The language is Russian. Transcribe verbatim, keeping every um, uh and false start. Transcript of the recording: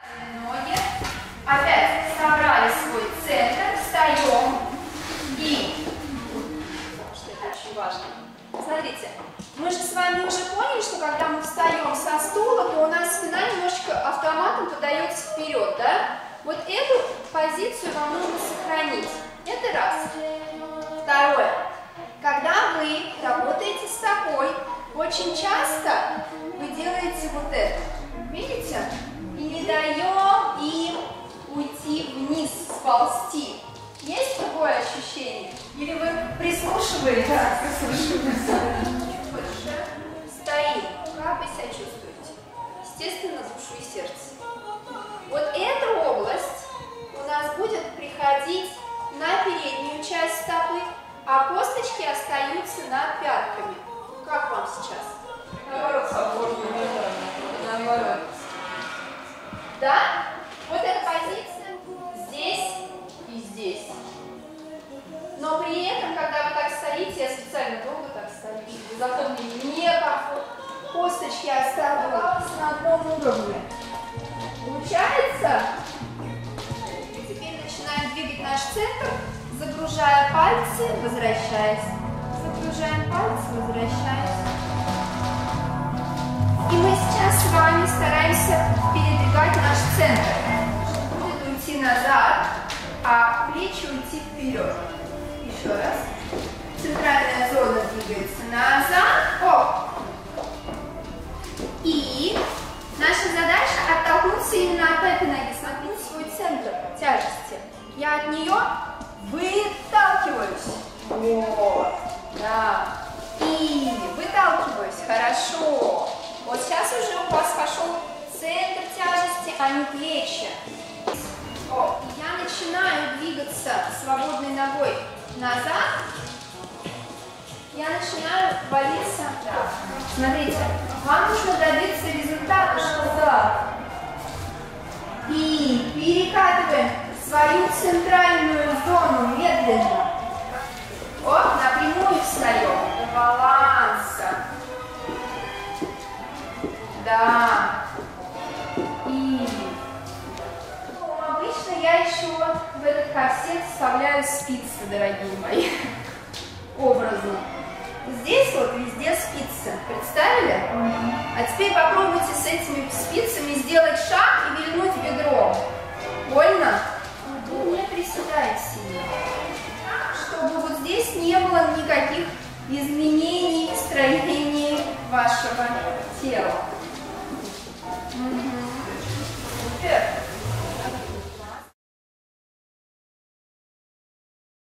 Ноги. Опять собрали свой центр, встаем и... Что это очень важно. Смотрите, мы же с вами уже поняли, что когда мы встаем со стула, то у нас спина немножечко автоматом подается вперед, да? Вот эту позицию вам нужно сохранить. Это раз. Второе. Когда вы работаете стопой, очень часто вы делаете вот это. Видите? И не даем им уйти вниз, сползти. Есть такое ощущение? Или вы прислушиваетесь? Да, прислушиваемся. Чуть больше. Стоим. Как вы себя чувствуете? Естественно, душу и сердце. Вот эта область у нас будет приходить на переднюю часть стопы, а косточки остаются над пятками. Как вам сейчас? Наоборот, Наоборот. Да? Вот эта позиция здесь и здесь. Но при этом, когда вы так стоите, я специально долго так стою, чтобы вы запомнили, не комфорт. Косточки оставались на одном уровне. Получается? Теперь начинаем двигать наш центр, загружая пальцы, возвращаясь. Загружаем пальцы, возвращаясь. И мы сейчас с вами стараемся передвигать наш центр. Будет уйти назад, а плечи уйти вперед. Еще раз. Центральная зона двигается назад. Оп. И наша задача оттолкнуться именно от этой ноги. Смотрите свой центр тяжести. Я от нее выталкиваюсь. Вот. Да. И выталкиваюсь. Хорошо. Вот сейчас уже у вас пошел центр тяжести, а не плечи. О, и я начинаю двигаться свободной ногой назад. Я начинаю валиться. Да. Смотрите, вам нужно добиться результата, что да. И перекатываем свою центральную зону медленно. Вот, напрямую встаем. До баланса. Да. И ну, обычно я еще в этот корсет вставляю спицы, дорогие мои, образно. Здесь вот везде спицы. Представили? Mm-hmm. А теперь попробуйте с этими спицами сделать шаг и вильнуть бедром. Больно? Mm-hmm. Не приседайте сильно. Так, чтобы вот здесь не было никаких изменений в строении вашего тела. Угу. Супер.